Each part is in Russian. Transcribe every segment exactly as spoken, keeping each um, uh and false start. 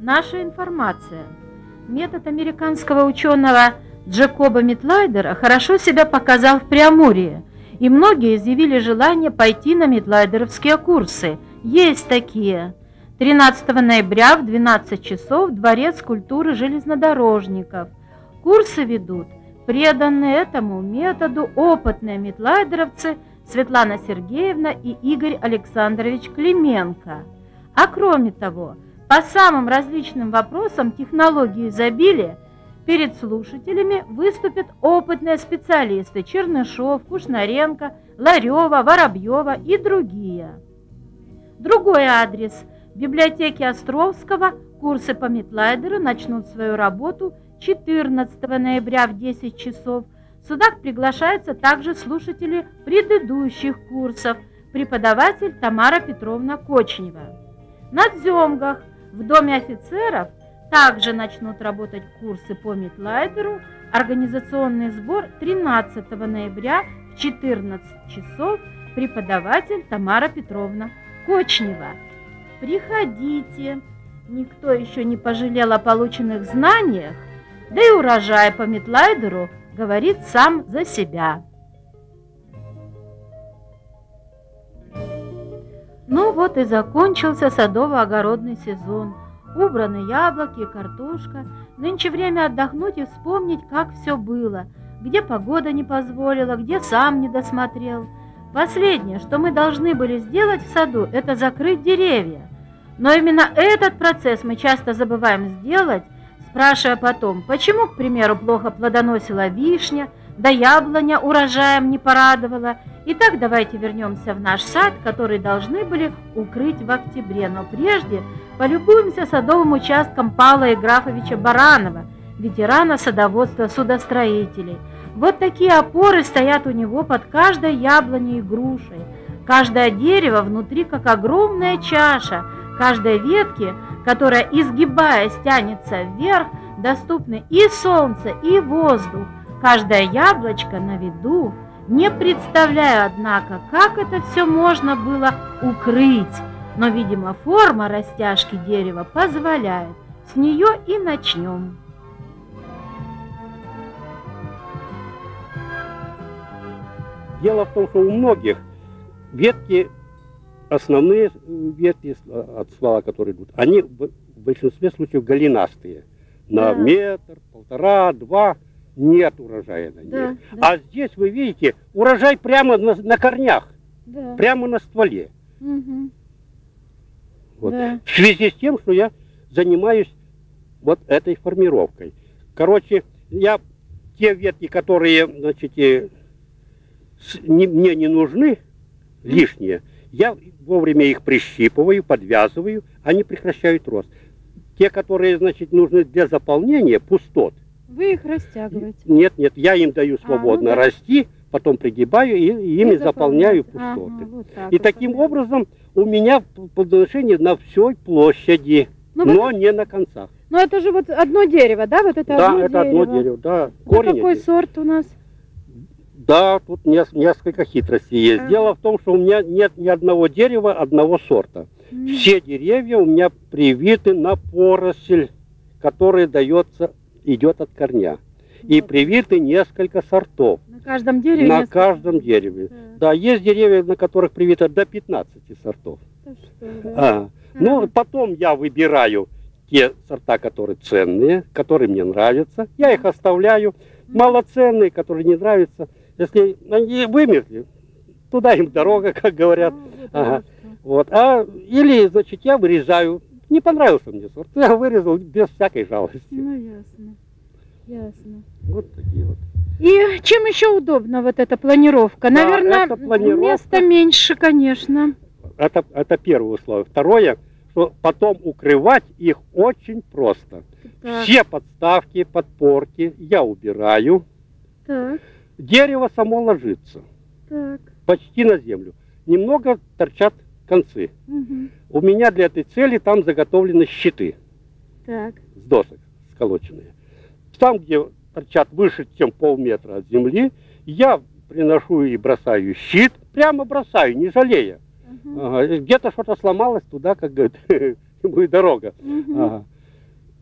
Наша информация. Метод американского ученого Джекоба Митлайдера хорошо себя показал в Преамурье, и многие изъявили желание пойти на митлайдеровские курсы. Есть такие. тринадцатого ноября в двенадцать часов Дворец культуры железнодорожников. Курсы ведут преданные этому методу опытные митлайдеровцы Светлана Сергеевна и Игорь Александрович Клименко. А кроме того, по самым различным вопросам технологии изобилия перед слушателями выступят опытные специалисты Чернышов, Кушнаренко, Ларева, Воробьева и другие. Другой адрес. В библиотеке Островского курсы по митлайдеру начнут свою работу четырнадцатого ноября в десять часов. Сюда приглашаются также слушатели предыдущих курсов, преподаватель Тамара Петровна Кочнева. На Дземгах в Доме офицеров также начнут работать курсы по митлайдеру. Организационный сбор тринадцатого ноября в четырнадцать часов, преподаватель Тамара Петровна Кочнева. Приходите, никто еще не пожалел о полученных знаниях, да и урожай по митлайдеру говорит сам за себя. Ну вот и закончился садово-огородный сезон. Убраны яблоки и картошка. Нынче время отдохнуть и вспомнить, как все было, где погода не позволила, где сам не досмотрел. Последнее, что мы должны были сделать в саду, это закрыть деревья. Но именно этот процесс мы часто забываем сделать, спрашивая потом, почему, к примеру, плохо плодоносила вишня, да яблоня урожаем не порадовала. Итак, давайте вернемся в наш сад, который должны были укрыть в октябре. Но прежде полюбуемся садовым участком Павла Играфовича Баранова, ветерана садоводства судостроителей. Вот такие опоры стоят у него под каждой яблоней и грушей. Каждое дерево внутри как огромная чаша, каждой ветке, которая, изгибаясь, тянется вверх, доступны и солнце, и воздух. Каждое яблочко на виду. Не представляю, однако, как это все можно было укрыть, но, видимо, форма растяжки дерева позволяет. С нее и начнем. Дело в том, что у многих ветки, основные ветки от ствола, которые идут, они в большинстве случаев голенастые. На да. метр, полтора, два. Нет урожая на ней. Да, да. А здесь вы видите, урожай прямо на, на корнях, да. прямо на стволе. Угу. Вот. Да. В связи с тем, что я занимаюсь вот этой формировкой. Короче, я те ветки, которые, значит, не, мне не нужны, лишние, я вовремя их прищипываю, подвязываю, они прекращают рост. Те, которые, значит, нужны для заполнения пустот, вы их растягиваете? Нет, нет, я им даю свободно а, ну да. расти, потом пригибаю и, и ими и заполняю пустоты. Ага, вот так и вот таким вот. образом у меня плодоношение на всей площади, ну, но вот... не на концах. Но это же вот одно дерево, да? Вот это да, одно это дерево. одно дерево, да. Корень какой один. Сорт у нас? Да, тут несколько хитростей есть. Ага. Дело в том, что у меня нет ни одного дерева одного сорта. Mm. Все деревья у меня привиты на поросль, которая дается... идет от корня. Вот. И привиты несколько сортов. На каждом дереве? На несколько... каждом дереве. Да. да, есть деревья, на которых привито до пятнадцати сортов. Да что, да. А. Ага. Ну, потом я выбираю те сорта, которые ценные, которые мне нравятся. Я их оставляю. Малоценные, которые не нравятся. Если они вымерли, туда им дорога, как говорят. Ну, вот ага. вот. А, или, значит, я вырезаю. Не понравился мне сорт, я вырезал без всякой жалости. Ну, ясно, ясно. Вот такие вот. И чем еще удобна вот эта планировка? Да, наверное, эта планировка, места меньше, конечно. Это, это первое условие. Второе, что потом укрывать их очень просто. Так. Все подставки, подпорки я убираю. Так. Дерево само ложится. Так. Почти на землю. Немного торчат концы. Угу. У меня для этой цели там заготовлены щиты. Так. С досок сколоченные. Там, где торчат выше, чем полметра от земли, я приношу и бросаю щит. Прямо бросаю, не жалея. Угу. Ага. Где-то что-то сломалось, туда, как говорят, будет дорога. Угу. Ага.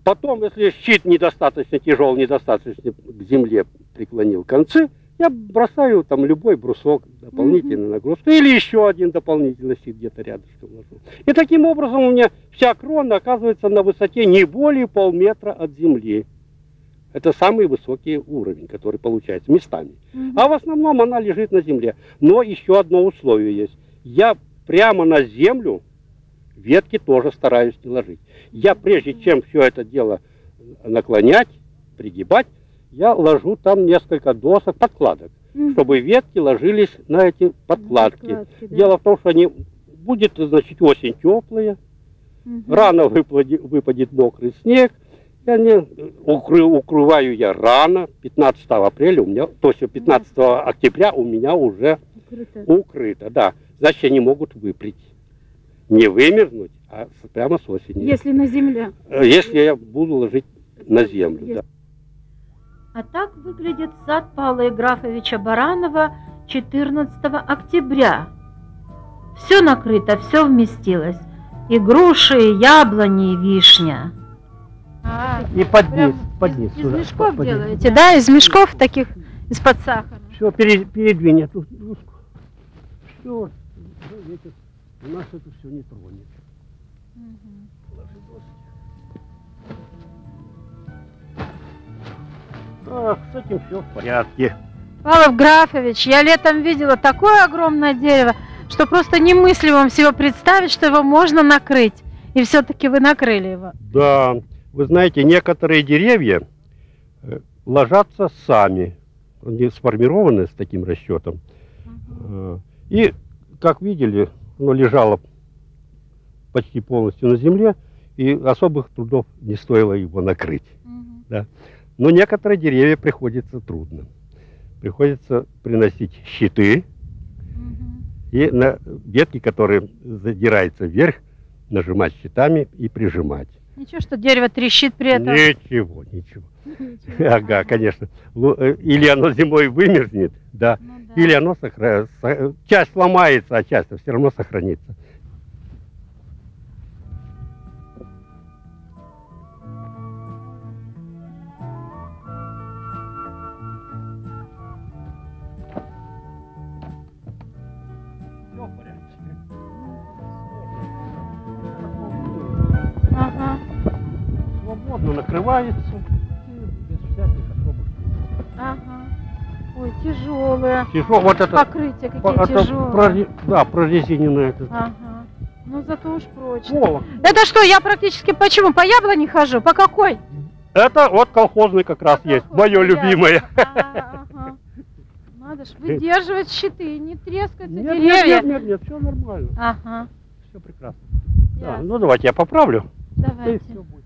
Потом, если щит недостаточно тяжелый, недостаточно к земле преклонил концы, я бросаю там любой брусок, дополнительную mm-hmm. нагрузку, или еще один дополнительный щит где-то рядышком ложу. И таким образом у меня вся крона оказывается на высоте не более полметра от земли. Это самый высокий уровень, который получается местами. Mm-hmm. А в основном она лежит на земле. Но еще одно условие есть. Я прямо на землю ветки тоже стараюсь не ложить. Я прежде чем все это дело наклонять, пригибать, я ложу там несколько досок, подкладок, mm-hmm. чтобы ветки ложились на эти подкладки. подкладки да. Дело в том, что они будет, значит, осень теплая, mm-hmm. рано выпадет, выпадет мокрый снег, и они, укры, укрываю я рано, пятнадцатого апреля у меня, то есть пятнадцатого mm-hmm. октября у меня уже укрыто. укрыто, да. Значит, они могут выпрять. Не вымерзнуть, а прямо с осени. Если на земле. Если я буду ложить на землю, Если... да. А так выглядит сад Павла Играфовича Баранова четырнадцатого октября. Все накрыто, все вместилось. И груши, и яблони, и вишня. А, и под низ, под низ. Из, из мешков под делаете, низ. Да? Из мешков таких, из-под сахара. Все, передвинь эту доску. Все, ветер у нас это все не тронет. Угу. Так, с этим все в порядке. Павел Графович, я летом видела такое огромное дерево, что просто немыслимо себе представить, что его можно накрыть. И все-таки вы накрыли его. Да, вы знаете, некоторые деревья ложатся сами. Они сформированы с таким расчетом. Угу. И, как видели, оно лежало почти полностью на земле, и особых трудов не стоило его накрыть. Угу. Да. Но некоторые деревья приходится трудно. Приходится приносить щиты, угу. и на ветки, которые задираются вверх, нажимать щитами и прижимать. Ничего, что дерево трещит при этом? Ничего, ничего. ничего. Ага, конечно. Или оно зимой вымерзнет, да, ну, да. или оно сохранится. Часть сломается, а часть все равно сохранится. Ага. Свободно накрывается и без всяких особых. Ага. Ой, тяжелое. Тяжелое. Вот это покрытие какие это тяжелые. Прори... Да, прорезиненное. Это. Ага. Ну зато уж прочно. О. Это что, я практически почему? По яблоне хожу? По какой? Это вот колхозный как раз По есть. Мое любимое. Ага, ага. Надо ж выдерживать щиты, не трескаться нет, деревья. Нет, нет, нет, нет, все нормально. Ага. Все прекрасно. Да, ну давайте я поправлю. Давайте.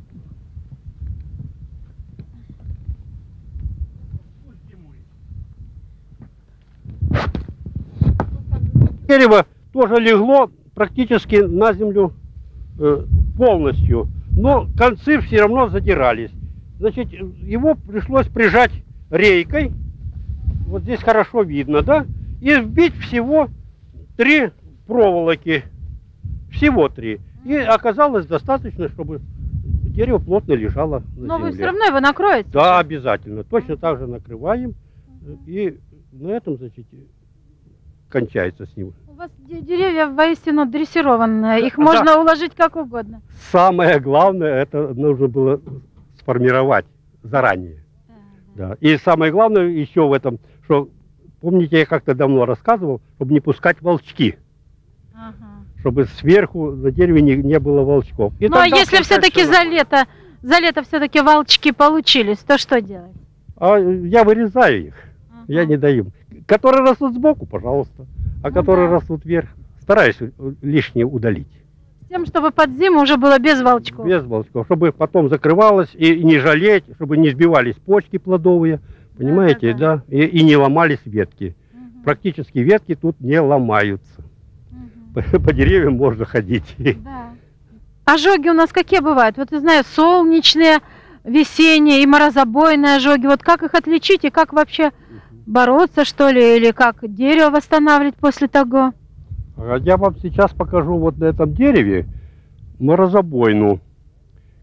Дерево тоже легло практически на землю э, полностью, но концы все равно задирались. Значит, его пришлось прижать рейкой, вот здесь хорошо видно, да, и вбить всего три проволоки, всего три. И оказалось достаточно, чтобы дерево плотно лежало на Но земле. вы все равно его накроете? Да, обязательно. Точно так же накрываем. И на этом, значит, кончается с ним. У вас деревья воистину дрессированные. Их да, можно да. уложить как угодно. Самое главное, это нужно было сформировать заранее. Да, да. И самое главное еще в этом, что, помните, я как-то давно рассказывал, чтобы не пускать волчки. Ага. Чтобы сверху на дереве не, не было волчков. И ну а если все-таки за лето, за лето все-таки волчки получились, то что делать? А я вырезаю их, ага. я не даю. Которые растут сбоку, пожалуйста, а ну, которые да. растут вверх, стараюсь лишнее удалить. С тем, чтобы под зиму уже было без волчков. Без волчков, чтобы потом закрывалось и не жалеть, чтобы не сбивались почки плодовые, понимаете, да, да, да. да? И, и не ломались ветки. Угу. Практически ветки тут не ломаются. По деревьям можно ходить. Да. Ожоги у нас какие бывают? Вот я знаю, солнечные, весенние и морозобойные ожоги. Вот как их отличить и как вообще бороться, что ли? Или как дерево восстанавливать после того? Я вам сейчас покажу вот на этом дереве морозобойну.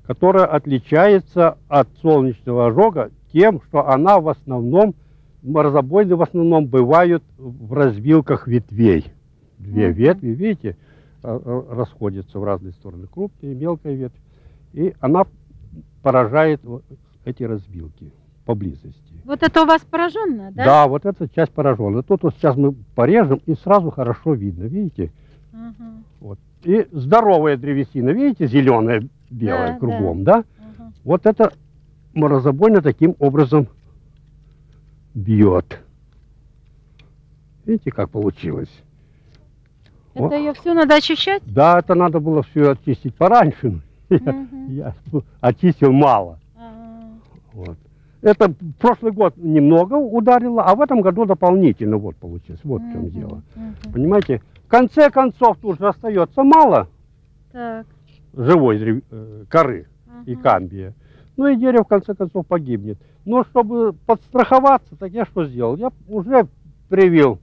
которая отличается от солнечного ожога тем, что она в основном, морозобойные в основном бывают в развилках ветвей. Две uh-huh. ветви, видите, расходятся в разные стороны, крупная и мелкая ветвь, и она поражает эти развилки поблизости. Вот это у вас пораженная, да? Да, вот эта часть пораженная. Тут вот сейчас мы порежем, и сразу хорошо видно, видите? Uh-huh. Вот. И здоровая древесина, видите, зеленая, белая, да, кругом, да? да? Uh-huh. Вот это морозобойня таким образом бьет. Видите, как получилось? Это вот. Ее все надо очищать? Да, это надо было все очистить пораньше. Uh-huh. Я, я очистил мало. Uh-huh. Вот. Это в прошлый год немного ударило, а в этом году дополнительно. Вот получилось. Вот uh-huh. в чем дело. Uh-huh. Понимаете? В конце концов тут же остается мало так. живой э, коры uh-huh. и камбия. Ну и дерево в конце концов погибнет. Но чтобы подстраховаться, так я что сделал? Я уже привил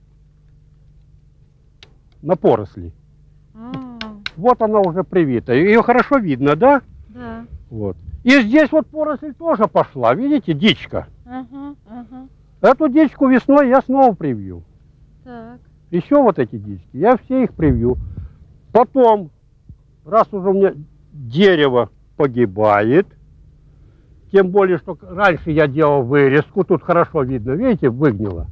на поросли. Uh-huh. Вот она уже привита. Ее хорошо видно, да? Да. Вот. И здесь вот поросль тоже пошла, видите, дичка. Uh-huh, uh-huh. Эту дичку весной я снова привью. Так. Еще вот эти дички, я все их привью. Потом, раз уже у меня дерево погибает, тем более, что раньше я делал вырезку, тут хорошо видно, видите, выгнило.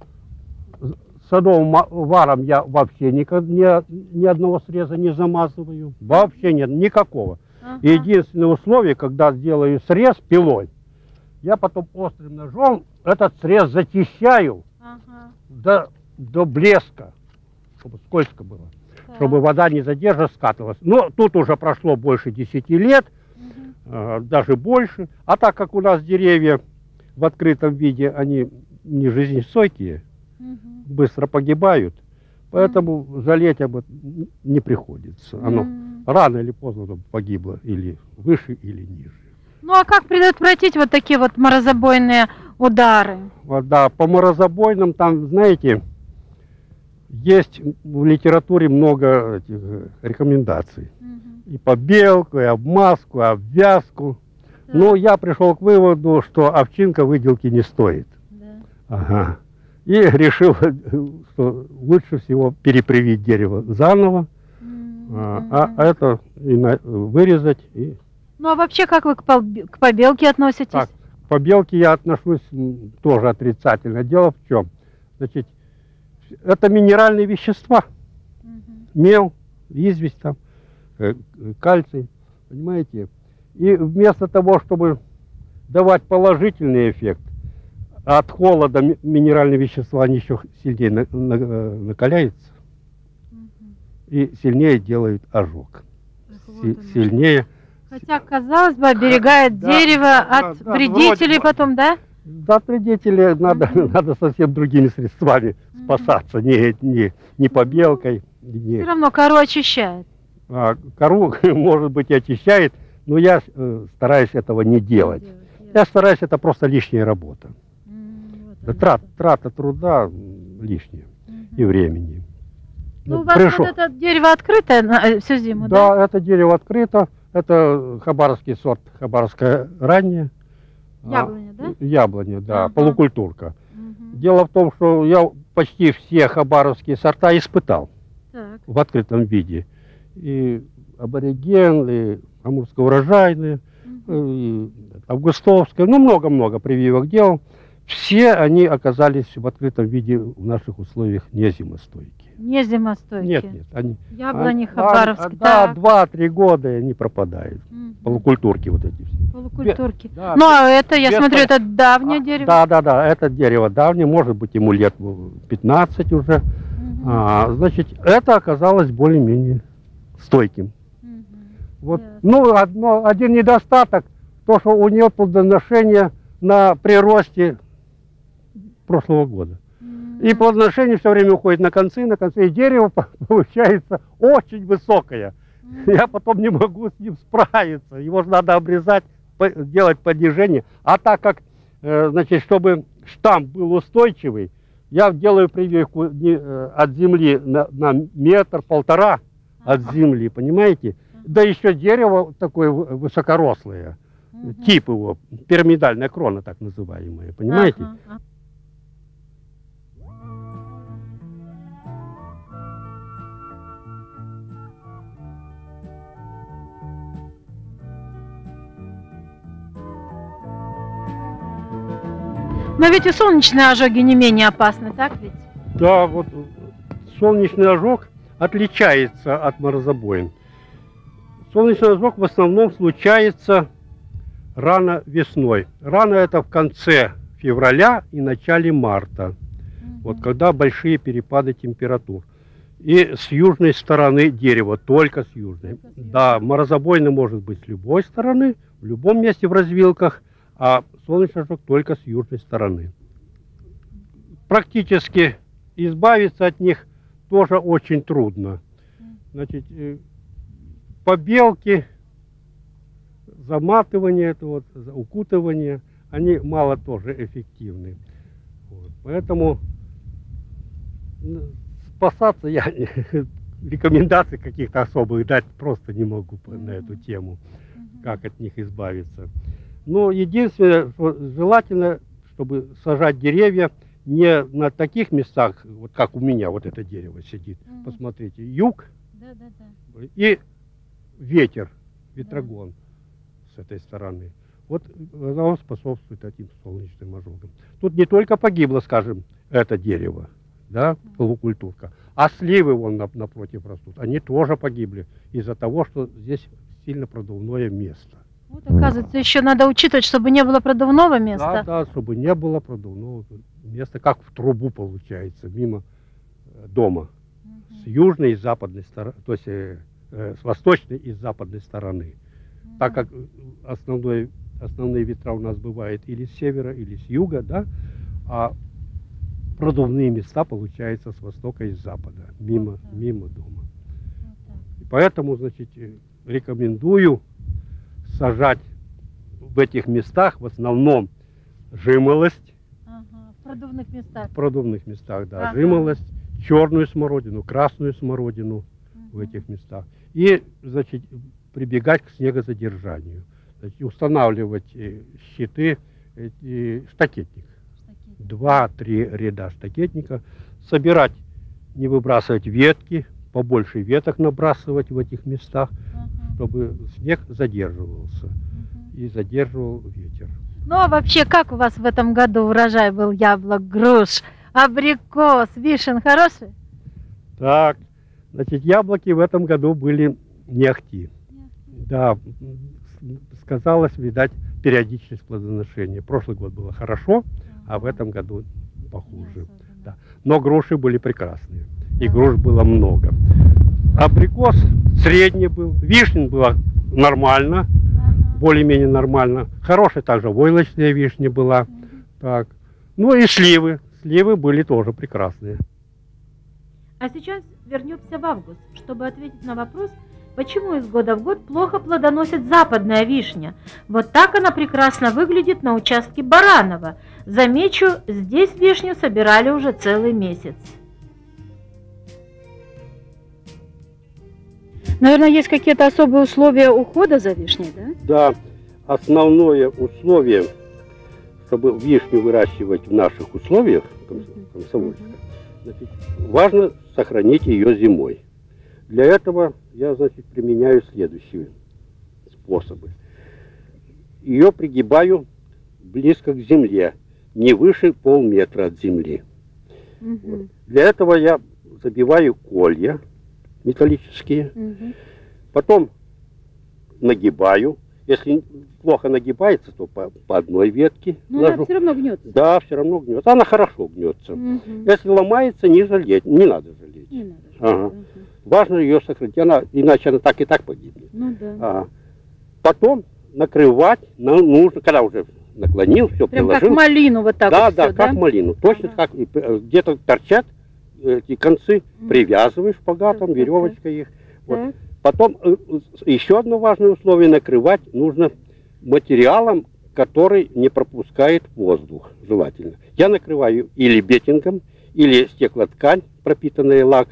Садовым варом я вообще никак, ни, ни одного среза не замазываю. Вообще нет, никакого. Ага. Единственное условие, когда делаю срез пилой, я потом острым ножом этот срез зачищаю ага. до, до блеска, чтобы скользко было, так. чтобы вода не задерживалась, скатывалась. Но тут уже прошло больше десяти лет, угу. э, даже больше. А так как у нас деревья в открытом виде, они не жизнестойкие, угу. быстро погибают, поэтому угу. жалеть об этом не приходится. Оно угу. рано или поздно погибло или выше, или ниже. Ну а как предотвратить вот такие вот морозобойные удары? Вот, да, по морозобойным там, знаете, есть в литературе много этих рекомендаций. Угу. И побелку, и обмазку, и обвязку. Да. Но я пришел к выводу, что овчинка выделки не стоит. Да. Ага. И решил, что лучше всего перепривить дерево заново. А, а это и на, вырезать. И... Ну а вообще как вы к, пол, к побелке относитесь? Так, к побелке я отношусь тоже отрицательно. Дело в чем? Значит, это минеральные вещества. Угу. Мел, известь там, кальций, понимаете? И вместо того, чтобы давать положительный эффект, от холода минеральные вещества они еще сильнее на, на, накаляются. И сильнее делают ожог. Вот сильнее. Хотя, казалось бы, оберегает да, дерево да, от да, вредителей вроде, потом, да? Да, от вредителей надо, uh-huh. надо совсем другими средствами uh-huh. спасаться. Не, не, не побелкой. Не. Все равно кору очищает. А, кору, может быть, и очищает, но я э, стараюсь этого не делать. делать я стараюсь, это просто лишняя работа. Uh-huh. Вот Трат, трата труда лишняя uh-huh. и времени. Ну, у вас пришел. Вот это дерево открытое на, всю зиму, да? Да, это дерево открыто. Это хабаровский сорт, хабаровская ранняя. Яблоня, а, да? Яблоня, да, ага. полукультурка. Угу. Дело в том, что я почти все хабаровские сорта испытал так. в открытом виде. И абориген, и амурско-урожайные, угу. и августовская, ну много-много прививок делал. Все они оказались в открытом виде в наших условиях не зимостойкие. Не зимостойкие? Нет, нет. Они, Яблони хабаровские. Да, два-три года они пропадают. Угу. Полукультурки вот эти все. Полукультурки. Бе, да, ну, а это, я смотрю, это давнее а, дерево? Да, да, да, это дерево давнее, может быть, ему лет пятнадцать уже. Угу. А, значит, это оказалось более-менее стойким. Угу. Вот. Yes. Ну, одно, один недостаток, то, что у нее плодоношение на приросте прошлого года. Mm-hmm. И плодоношение все время уходит на концы, на концы, и дерево получается очень высокое. Mm-hmm. Я потом не могу с ним справиться. Его же надо обрезать, делать понижение. А так как, э, значит, чтобы штамм был устойчивый, я делаю прививку от земли на, на метр-полтора от земли, понимаете? Да еще дерево такое высокорослое, угу. Тип его, пирамидальная крона так называемая, понимаете? Ага. Но ведь и солнечные ожоги не менее опасны, так ведь? Да, вот солнечный ожог отличается от морозобоин. Солнечный ожог в основном случается рано весной. Рано это в конце февраля и начале марта. Угу. Вот когда большие перепады температур. И с южной стороны дерева, только с южной. Только с южной. Да, морозобоина может быть с любой стороны, в любом месте в развилках, а солнечный ожог только с южной стороны. Практически избавиться от них тоже очень трудно. Значит, побелки, заматывание, это вот, укутывание, они мало тоже эффективны. Вот. Поэтому спасаться я рекомендаций каких-то особых дать просто не могу на эту тему, как от них избавиться. Но единственное, что желательно, чтобы сажать деревья не на таких местах, вот как у меня вот это дерево сидит. Угу. Посмотрите, юг, да, да, да. И ветер, ветрогон, да. С этой стороны. Вот оно способствует этим солнечным ожогам. Тут не только погибло, скажем, это дерево, да, полукультурка, а сливы вон напротив растут. Они тоже погибли из-за того, что здесь сильно продувное место. Вот, оказывается, еще надо учитывать, чтобы не было продувного места. Да, да, чтобы не было продувного места, как в трубу получается, мимо дома. Угу. С южной и западной стороны, то есть э, с восточной и западной стороны. Угу. Так как основной, основные ветра у нас бывают или с севера, или с юга, да, а продувные места получаются с востока и с запада, мимо, вот мимо дома. Вот. Поэтому, значит, рекомендую сажать в этих местах в основном жимолость. Ага, в продувных местах. В продувных местах, да. Ага. Жимолость, черную смородину, красную смородину угу. в этих местах. И, значит, прибегать к снегозадержанию. Значит, устанавливать щиты, и штакетник. Два-три ряда штакетника. Собирать, не выбрасывать ветки, побольше веток набрасывать в этих местах, uh-huh. чтобы снег задерживался uh-huh. и задерживал ветер. Ну а вообще, как у вас в этом году урожай был яблок, груш, абрикос, вишен хороший? Так, значит, яблоки в этом году были не ахти. Да, сказалось, видать, периодичность плодоношения. Прошлый год было хорошо, uh-huh. а в этом году похуже. Да. Но груши были прекрасные. И груш было много. Абрикос средний был. Вишня была нормально. Ага. Более-менее нормально. Хорошая также войлочная вишня была. Ага. Так. Ну и сливы. Сливы были тоже прекрасные. А сейчас вернемся в август, чтобы ответить на вопрос, почему из года в год плохо плодоносит западная вишня. Вот так она прекрасно выглядит на участке Баранова. Замечу, здесь вишню собирали уже целый месяц. Наверное, есть какие-то особые условия ухода за вишней, да? Да, основное условие, чтобы вишню выращивать в наших условиях, комсомольских, значит, важно сохранить ее зимой. Для этого я, значит, применяю следующие способы. Ее пригибаю близко к земле, не выше полметра от земли. Угу. Вот. Для этого я забиваю колья металлические, угу. потом нагибаю. Если плохо нагибается, то по, по одной ветке. Но ложу. Она все равно гнется. Да, все равно гнется. Она хорошо гнется. Угу. Если ломается, не жалеть, не надо жалеть. Не надо жалеть. Ага. Угу. Важно ее сохранить, она, иначе она так и так погибнет. Ну, да. Ага. Потом накрывать нужно, когда уже наклонил, все прям приложил. Как малину вот так да, вот. Да, все, как да? малину. Точно ага. как где-то торчат эти концы, угу. привязываешь шпагатом, веревочкой их. Вот. Потом еще одно важное условие: накрывать нужно материалом, который не пропускает воздух, желательно. Я накрываю или бетингом, или стеклоткань, пропитанная лаком.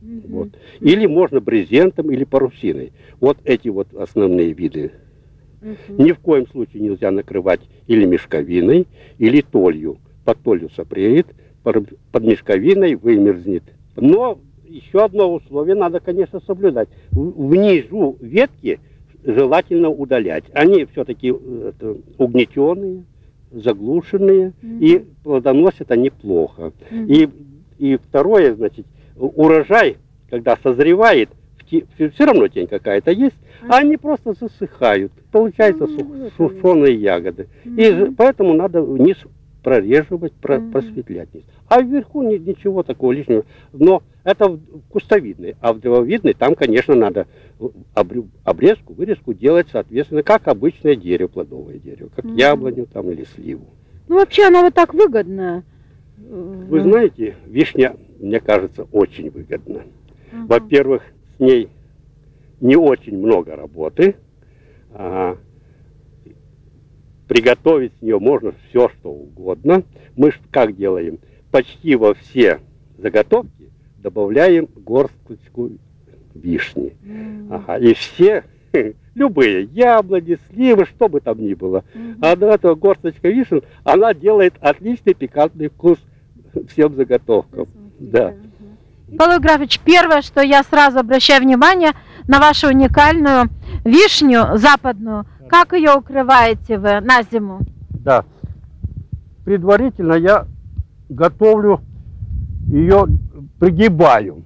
Mm-hmm. Вот. Или можно брезентом, или парусиной. Вот эти вот основные виды. Mm-hmm. Ни в коем случае нельзя накрывать или мешковиной, или толью. Под толью сопреет, под мешковиной вымерзнет. Но еще одно условие надо, конечно, соблюдать. Внизу ветки желательно удалять. Они все-таки угнетенные, заглушенные, mm-hmm. и плодоносят они плохо. Mm-hmm. И, и второе, значит, урожай, когда созревает, все равно тень какая-то есть, mm-hmm. а они просто засыхают. Получаются mm-hmm. сушеные ягоды. Mm-hmm. И поэтому надо вниз прореживать, про, mm-hmm. просветлять. А вверху ни, ничего такого лишнего. Но это кустовидный. А в древовидный там, конечно, надо обрезку, вырезку делать, соответственно, как обычное дерево, плодовое дерево. Как mm-hmm. яблоню там или сливу. Ну, вообще, она вот так выгодна. Вы знаете, вишня, мне кажется, очень выгодна. Uh-huh. Во-первых, с ней не очень много работы. А, приготовить с нее можно все, что угодно. Мы как делаем? Почти во все заготовки добавляем горсточку вишни. Uh-huh. Ага, и все, любые, яблони, сливы, что бы там ни было. Uh-huh. А до этого горсточка вишен, она делает отличный пикантный вкус всем заготовкам. Uh-huh. Да. Павел Евграфович, первое, что я сразу обращаю внимание на вашу уникальную вишню западную. Как ее укрываете вы на зиму? Да. Предварительно я готовлю ее, пригибаю.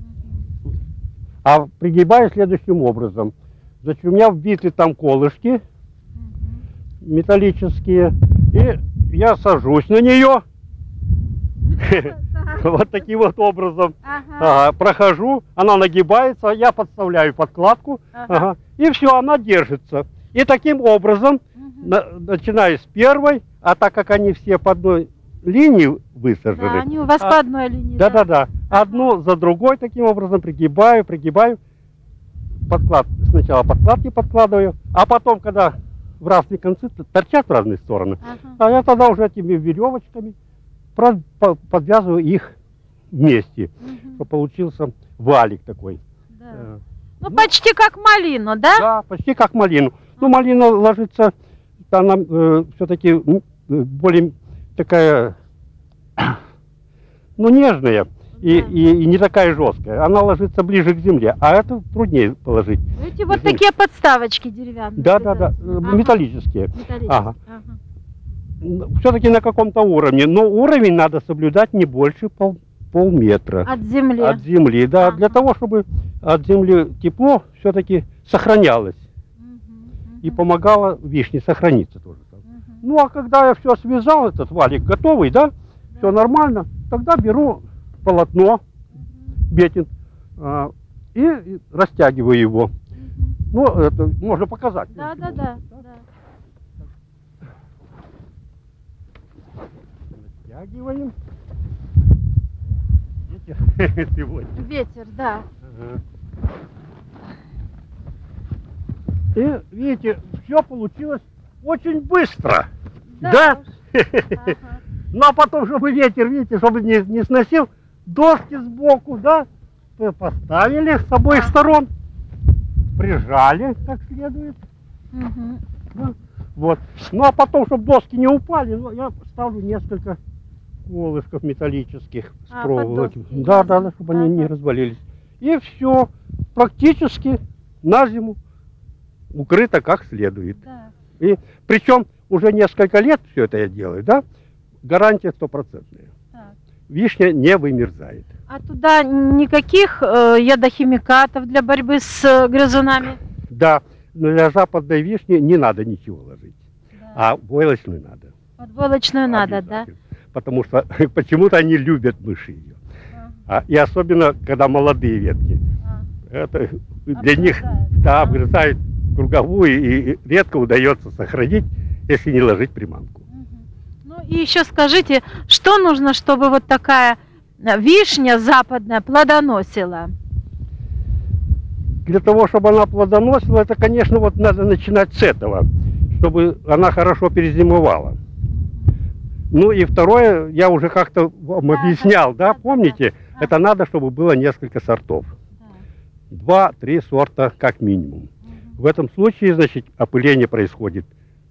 А пригибаю следующим образом. Значит, у меня вбиты там колышки металлические, и я сажусь на нее. Вот таким вот образом. Ага. Прохожу, она нагибается, я подставляю подкладку, ага. Ага, и все, она держится. И таким образом, угу. на, начиная с первой, а так как они все по одной линии высажены. Да, они у вас а, по одной линии. Да-да-да. Ага. Одну за другой таким образом пригибаю, пригибаю. Подклад, сначала подкладки подкладываю, а потом, когда в разные концы торчат в разные стороны, ага. а я тогда уже этими веревочками подвязываю их вместе, угу. чтобы получился валик такой. Да. Ну, ну, почти как малину, да? Да, почти как малину. А. Ну, малина ложится, она э, все-таки ну, более такая, ну, нежная, да. и, и, и не такая жесткая. Она ложится ближе к земле, а это труднее положить. Видите, вот такие подставочки деревянные. Да, да, да, ага. металлические. Металлические. Ага. Ага. Все-таки на каком-то уровне, но уровень надо соблюдать не больше пол, полметра. От земли? От земли, да, ага. для того, чтобы от земли тепло все-таки сохранялось. Угу, угу. И помогало вишне сохраниться тоже. Угу. Ну, а когда я все связал, этот валик готовый, да, да. все нормально, тогда беру полотно, угу. бетин, а, и, и растягиваю его. Угу. Ну, это можно показать. Да, да, да. Растягиваем. Ветер сегодня. Ветер, да. Ага. И видите, все получилось очень быстро. Да? Да? Ага. Ну а потом, чтобы ветер, видите, чтобы не, не сносил, доски сбоку, да, поставили с обоих ага. сторон, прижали как следует. Угу. Да. Вот. Ну а потом, чтобы доски не упали, ну, я ставлю несколько колышков металлических с а, проволоки. Да, да, да, чтобы ага. они не развалились. И все практически на зиму укрыто как следует. Да. И причем уже несколько лет все это я делаю, да? Гарантия стопроцентная. Вишня не вымерзает. А туда никаких э, ядохимикатов для борьбы с э, грызунами? Да, но для западной вишни не надо ничего ложить, да. а войлочную надо. Вот войлочную надо, да? Потому что почему-то они любят мыши ее. А. А, и особенно, когда молодые ветки. А. Это для них, да, обгрызают круговую, и редко удается сохранить, если не ложить приманку. Ну и еще скажите, что нужно, чтобы вот такая вишня западная плодоносила? Для того, чтобы она плодоносила, это, конечно, вот надо начинать с этого, чтобы она хорошо перезимовала. Ну и второе, я уже как-то вам да, объяснял, да, да, помните? Да, Это надо, чтобы было несколько сортов. Два-три сорта как минимум. В этом случае, значит, опыление происходит,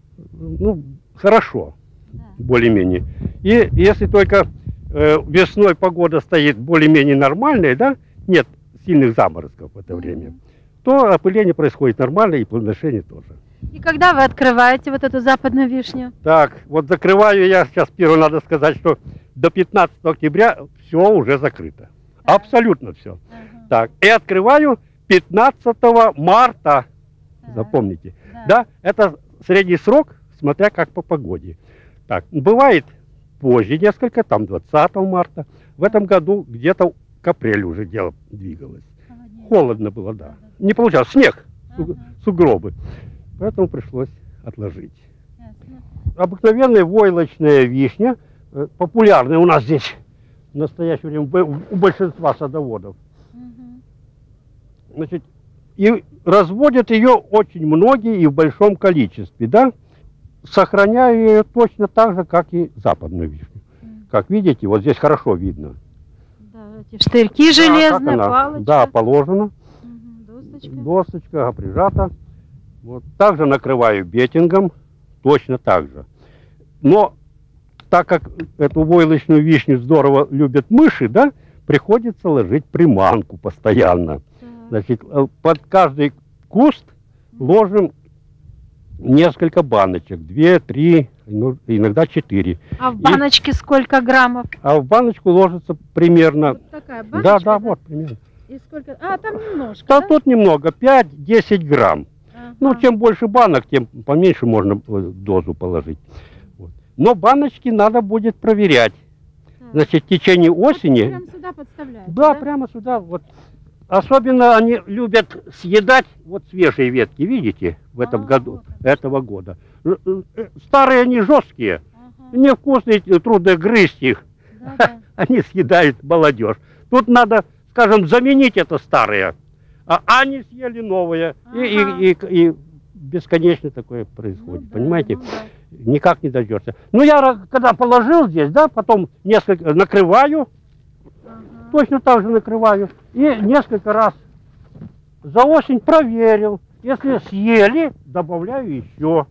ну, хорошо, более-менее. И если только э, весной погода стоит более-менее нормальная, да, нет сильных заморозков в это время, то опыление происходит нормально и плодоношение тоже. И когда вы открываете вот эту западную вишню? Так, вот закрываю я сейчас, первое надо сказать, что до пятнадцатого октября все уже закрыто. Так. Абсолютно все. Ага. Так, и открываю пятнадцатого марта. Так. Запомните. Да. Да, это средний срок, смотря как по погоде. Так, бывает позже несколько, там двадцатого марта. В этом году где-то к апрелю уже дело двигалось. Холоднее. Холодно было, да. Не получалось. Снег, ага. Сугробы. Поэтому пришлось отложить. Ясно. Обыкновенная войлочная вишня, популярная у нас здесь в настоящее время у большинства садоводов. Угу. Значит, и разводят ее очень многие и в большом количестве, да? Сохраняя ее точно так же, как и западную вишню. Угу. Как видите, вот здесь хорошо видно. Да, эти штырьки железные, да, палочка. Да, положено. Угу, досточка. Досточка прижата. Вот. Также накрываю бетингом, точно так же. Но так как эту войлочную вишню здорово любят мыши, да, приходится ложить приманку постоянно. Так. Значит, под каждый куст ложим несколько баночек, две, три, иногда четыре. А в баночке И, сколько граммов? А в баночку ложится примерно... Вот такая баночка? Да, да, да, вот примерно. И сколько? А, там немножко, да? Да, тут немного, пять-десять грамм. Ну, чем больше банок, тем поменьше можно дозу положить. Вот. Но баночки надо будет проверять. Так. Значит, в течение осени... Вот прямо сюда подставляют? Да, Да, прямо сюда. Вот. Особенно они любят съедать вот свежие ветки, видите, в этом а, году, вот этого года. Старые они жесткие, ага. невкусные, трудно грызть их. Да, да. Они съедают молодежь. Тут надо, скажем, заменить это старое. А они съели новое, ага. и, и, и, и бесконечно такое происходит, ну, понимаете? Да, ну, да. Никак не дождешься. Ну, я когда положил здесь, да, потом несколько накрываю, ага. точно так же накрываю, и несколько раз за осень проверил. Если съели, добавляю еще.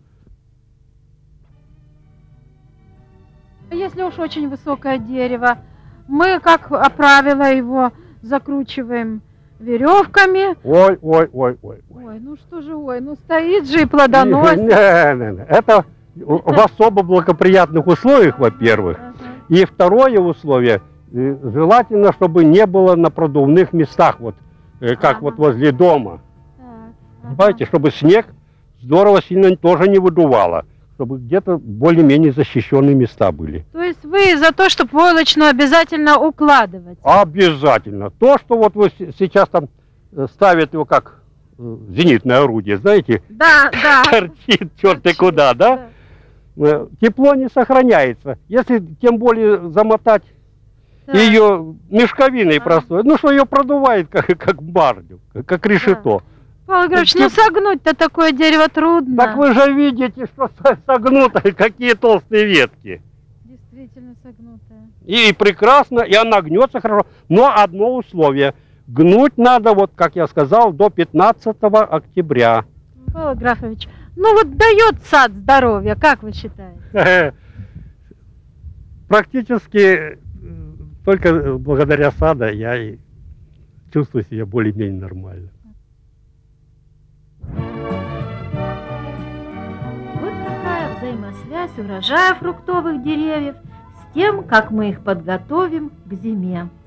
Если уж очень высокое дерево, мы, как правило, его закручиваем веревками. Ой, ой, ой, ой. Ой, ну что же, ой, ну стоит же и плодоносит. Не, не, не. Это в особо благоприятных условиях, во-первых. Ага. И второе условие, желательно, чтобы не было на продувных местах, вот как ага. вот возле дома. Ага. Понимаете, чтобы снег здорово сильно тоже не выдувало, чтобы где-то более-менее защищенные места были. То есть вы за то, чтобы войлочную обязательно укладывать? Обязательно. То, что вот вы сейчас там ставят его как зенитное орудие, знаете? Да, да. Торчит черт-и куда, да? да? Тепло не сохраняется. Если тем более замотать да. ее мешковиной а. простой, ну что ее продувает как, как бардю, как решето. Да. Павел Григорьевич, ну согнуть-то такое дерево трудно. Так вы же видите, что согнуто, какие толстые ветки. Действительно согнутая. И прекрасно, и она гнется хорошо. Но одно условие. Гнуть надо, вот как я сказал, до пятнадцатого октября. Павел Графович, ну вот дает сад здоровья, как вы считаете? Практически только благодаря саду я и чувствую себя более-менее нормально. Вот такая взаимосвязь урожая фруктовых деревьев с тем, как мы их подготовим к зиме.